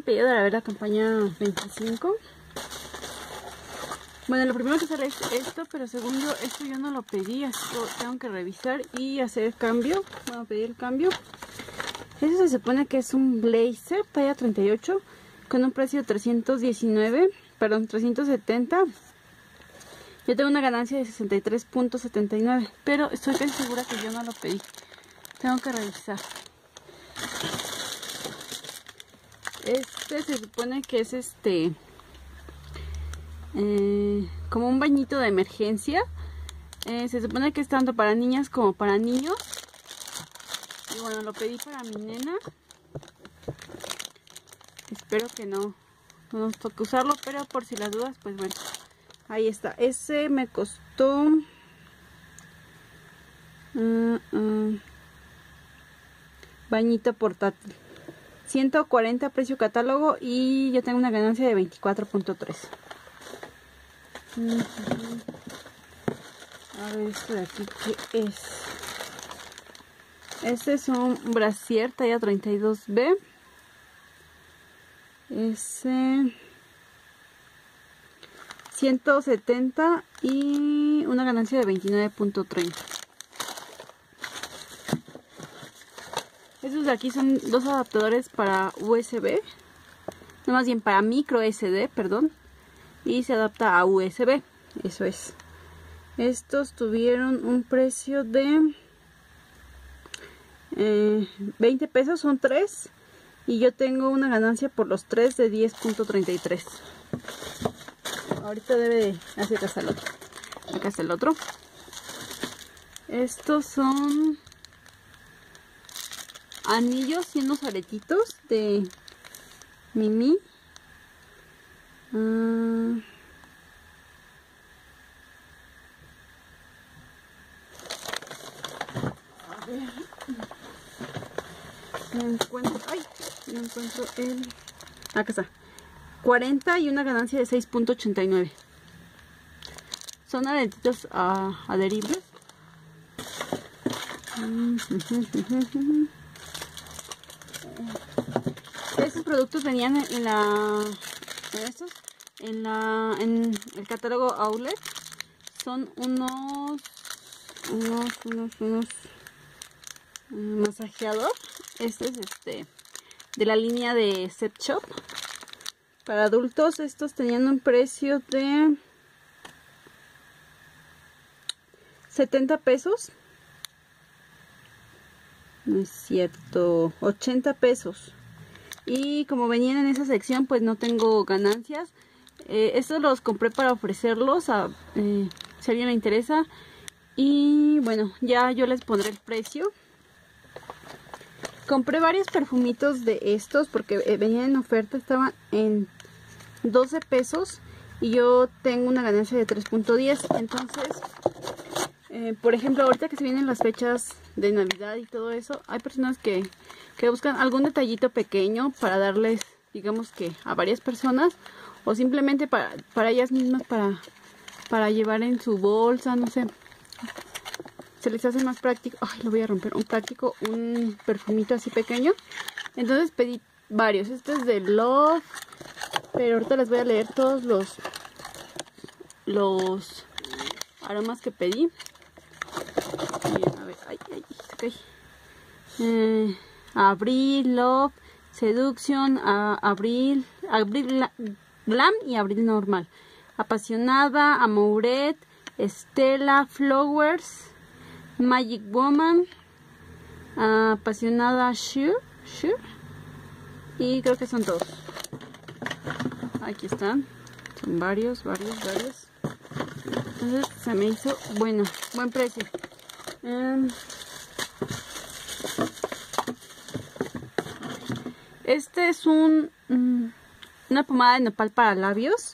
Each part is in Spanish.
pedido de la Vera campaña 25. Bueno, lo primero que sale es esto, pero según yo, esto yo no lo pedí, así que tengo que revisar y hacer el cambio. Voy a pedir el cambio. Eso se supone que es un blazer talla 38 con un precio de 370. Yo tengo una ganancia de 63.79, pero estoy bien segura que yo no lo pedí. Tengo que revisar. Este se supone que es como un bañito de emergencia. Se supone que es tanto para niñas como para niños. Y bueno, lo pedí para mi nena. Espero que no nos toque usarlo, pero por si las dudas, pues bueno, ahí está. Ese me costó bañito portátil, 140 precio catálogo, y yo tengo una ganancia de 24.3. A ver, esto de aquí, ¿qué es? Este es un brasier talla 32B. Ese 170 y una ganancia de 29.30. Estos de aquí son dos adaptadores para USB, no, más bien para micro SD, perdón, y se adapta a USB. Eso es. Estos tuvieron un precio de 20 pesos, son 3. Y yo tengo una ganancia por los 3 de 10.33. Ahorita debe de hacer acá el otro. Acá está el otro. Estos son anillos y unos aretitos de Mimi. A ver. No encuentro el... Acá está. 40 y una ganancia de 6.89. Son aretitos adheribles. Estos productos venían en el catálogo Outlet. Son unos masajeador. Este es de la línea de Set Shop para adultos. Estos tenían un precio de 70 pesos. No es cierto, 80 pesos. Y como venían en esa sección, pues no tengo ganancias. Estos los compré para ofrecerlos si a alguien le interesa. Y bueno, ya yo les pondré el precio. Compré varios perfumitos de estos porque venían en oferta, estaban en 12 pesos y yo tengo una ganancia de 3.10. Entonces, por ejemplo, ahorita que se vienen las fechas de Navidad y todo eso, hay personas que buscan algún detallito pequeño para darles, digamos que a varias personas, o simplemente para ellas mismas, para llevar en su bolsa, no sé. Se les hace más práctico. Ay, lo voy a romper. Un perfumito así pequeño. Entonces pedí varios. Este es de Love, pero ahorita les voy a leer todos los aromas que pedí. A ver, okay. Abril, Love, Seduction, Abril Glam y Abril Normal. Apasionada, Amouret, Stella, Flowers, Magic Woman, Apasionada, Sure, y creo que son todos. Aquí están, son varios. Entonces se me hizo buen precio. Este es una pomada de nopal para labios.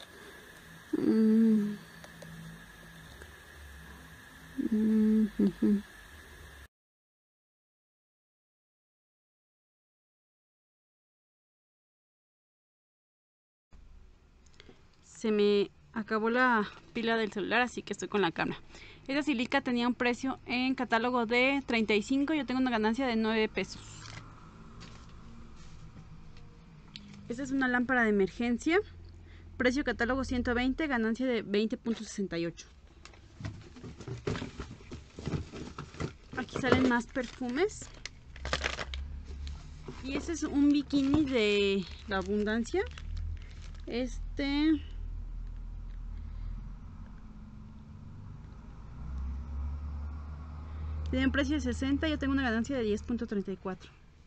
Se me acabó la pila del celular, así que estoy con la cámara. Esta silica tenía un precio en catálogo de 35, yo tengo una ganancia de 9 pesos. Esta es una lámpara de emergencia. Precio catálogo 120, ganancia de 20.68. Aquí salen más perfumes. Y este es un bikini de la abundancia. Tiene un precio de 60, yo tengo una ganancia de 10.34.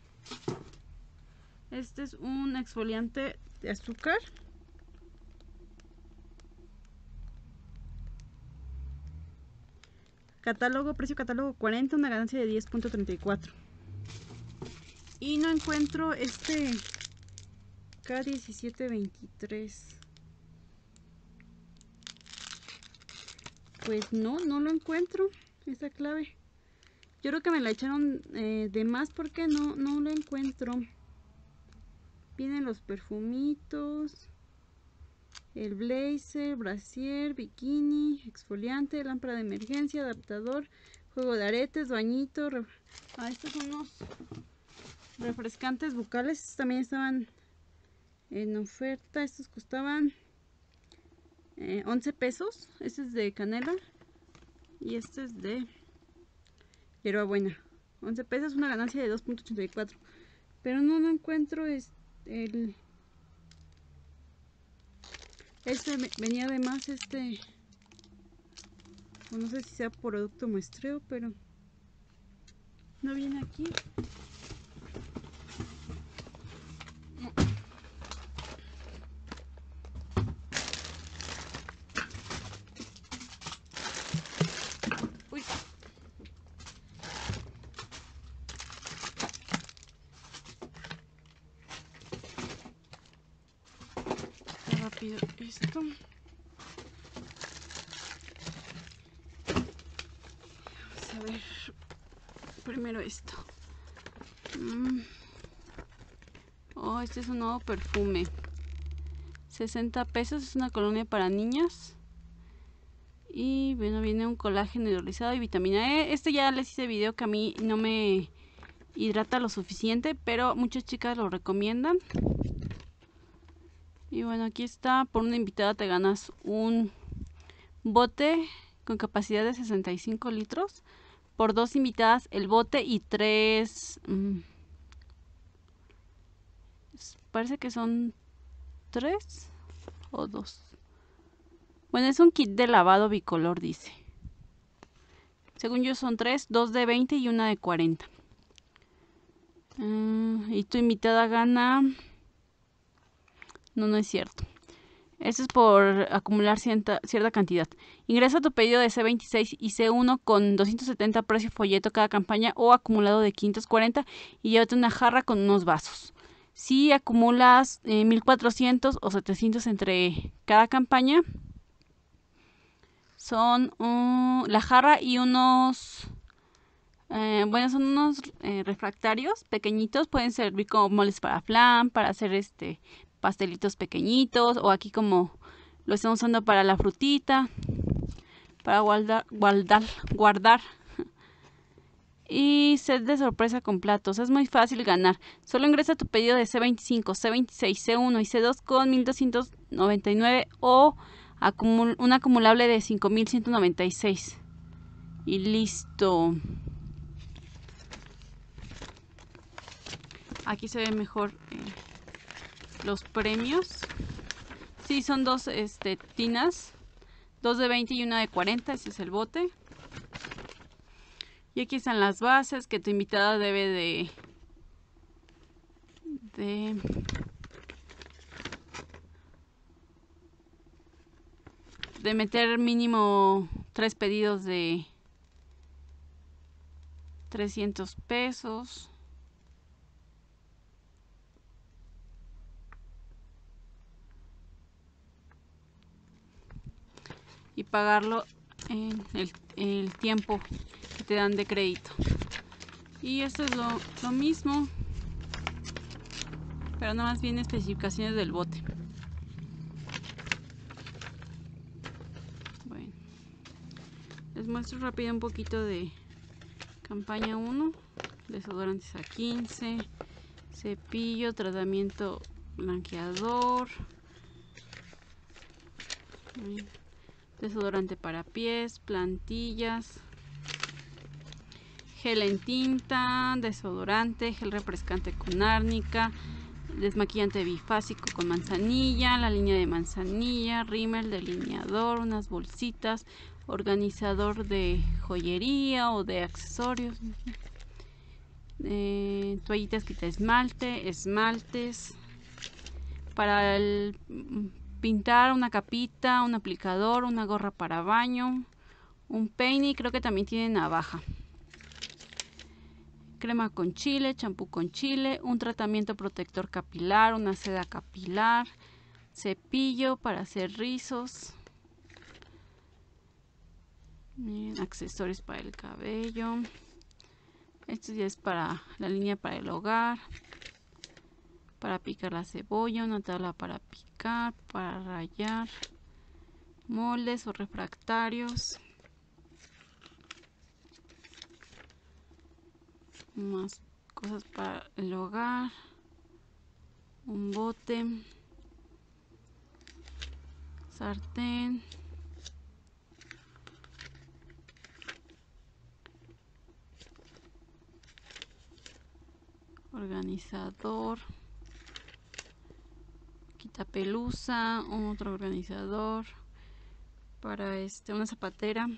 Este es un exfoliante de azúcar. Catálogo, precio catálogo 40, una ganancia de 10.34. Y no encuentro este K1723. Pues no lo encuentro, esta clave. Yo creo que me la echaron de más porque no lo encuentro. Vienen los perfumitos, el blazer, brasier, bikini, exfoliante, lámpara de emergencia, adaptador, juego de aretes, bañito. Estos son unos refrescantes bucales. Estos también estaban en oferta. Estos costaban 11 pesos. Este es de canela y este es de hierbabuena. 11 pesos, una ganancia de 2.84. Pero no encuentro este venía además o no sé si sea producto muestreo, pero no viene aquí. No. Uy. Rápido esto. Vamos a ver primero esto. Oh, este es un nuevo perfume. 60 pesos, es una colonia para niñas. Y bueno, viene un colágeno hidrolizado y vitamina E. Este ya les hice video que a mí no me hidrata lo suficiente, pero muchas chicas lo recomiendan. Y bueno, aquí está, por una invitada te ganas un bote con capacidad de 65 litros. Por 2 invitadas el bote y 3... parece que son 3 o 2. Bueno, es un kit de lavado bicolor, dice. Según yo son 3, 2 de 20 y una de 40. Y tu invitada gana... No es cierto. Esto es por acumular cierta cantidad. Ingresa tu pedido de C26 y C1 con 270 precio folleto cada campaña o acumulado de 540 y llévate una jarra con unos vasos. Si acumulas 1400 o 700 entre cada campaña, son la jarra y unos... bueno, son unos refractarios pequeñitos. Pueden servir como moles para flan, para hacer pastelitos pequeñitos, o aquí como lo estamos usando para la frutita, para guardar. Y set de sorpresa con platos. Es muy fácil ganar. Solo ingresa tu pedido de C25, C26, C1 y C2 con 1299 o un acumulable de 5196. Y listo. Aquí se ve mejor los premios. Sí, son dos tinas. 2 de 20 y una de 40. Ese es el bote. Y aquí están las bases que tu invitada debe de meter mínimo 3 pedidos de 300 pesos. Y pagarlo en el tiempo que te dan de crédito. Y esto es lo mismo, pero nada más viene especificaciones del bote. Bueno, les muestro rápido un poquito de campaña 1. Desodorantes a 15, cepillo, tratamiento blanqueador, desodorante para pies, plantillas, gel en tinta, desodorante, gel refrescante con árnica, desmaquillante bifásico con manzanilla, la línea de manzanilla, rímel, delineador, unas bolsitas, organizador de joyería o de accesorios, toallitas quita esmalte, esmaltes para pintar, una capita, un aplicador, una gorra para baño, un peine y creo que también tiene navaja. Crema con chile, champú con chile, un tratamiento protector capilar, una seda capilar, cepillo para hacer rizos, accesorios para el cabello. Esto ya es para la línea para el hogar, para picar la cebolla, una tabla para picar, para rallar, moldes o refractarios. Más cosas para el hogar, un bote, sartén, organizador, quitapelusa, otro organizador para una zapatera.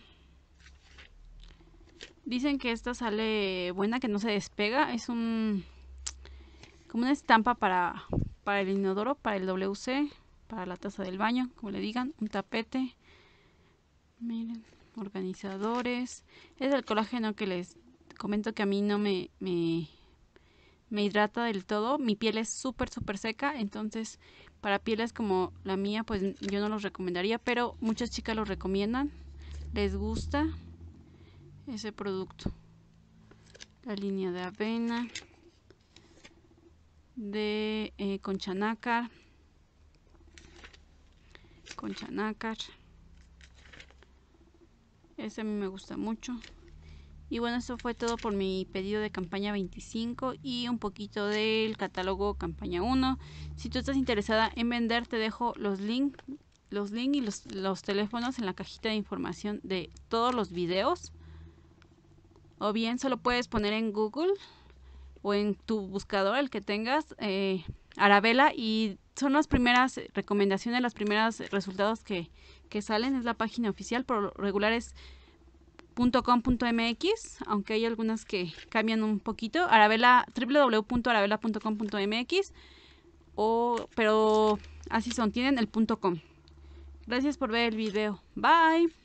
Dicen que esta sale buena, que no se despega. Es como una estampa para el inodoro, para el WC, para la taza del baño, como le digan, un tapete. Miren, organizadores. Es el colágeno que les comento que a mí no me hidrata del todo. Mi piel es súper seca, entonces para pieles como la mía pues yo no los recomendaría, pero muchas chicas lo recomiendan, les gusta ese producto. La línea de avena de concha nácar, ese a mí me gusta mucho. Y bueno, eso fue todo por mi pedido de campaña 25 y un poquito del catálogo campaña 1. Si tú estás interesada en vender, te dejo los links y los teléfonos en la cajita de información de todos los videos. O bien solo puedes poner en Google o en tu buscador, el que tengas, Arabella, y son las primeras recomendaciones, los primeros resultados que salen. Es la página oficial, por lo regular es .com.mx, aunque hay algunas que cambian un poquito. www.arabella.com.mx, pero así son, tienen el .com. Gracias por ver el video. Bye.